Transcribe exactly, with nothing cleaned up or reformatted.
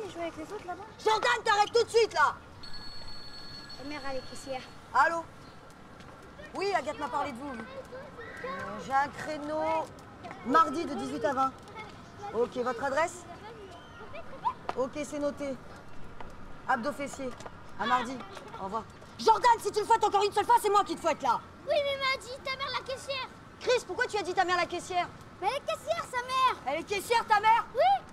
et jouer avec les autres là-bas. Jordan, t'arrêtes tout de suite là. Ta mère, elle est caissière. Allô? Oui, Agathe m'a parlé de vous. Euh, J'ai un créneau mardi de dix-huit à vingt. Ok, votre adresse? Ok, c'est noté. Abdos fessiers. À mardi. Au revoir. Jordan, si tu le fouettes encore une seule fois, c'est moi qui te fouette là. Oui, mais m'a dit ta mère la caissière. Chris, pourquoi tu as dit ta mère la caissière? Mais elle est caissière, sa mère. Elle est caissière, ta mère? Oui.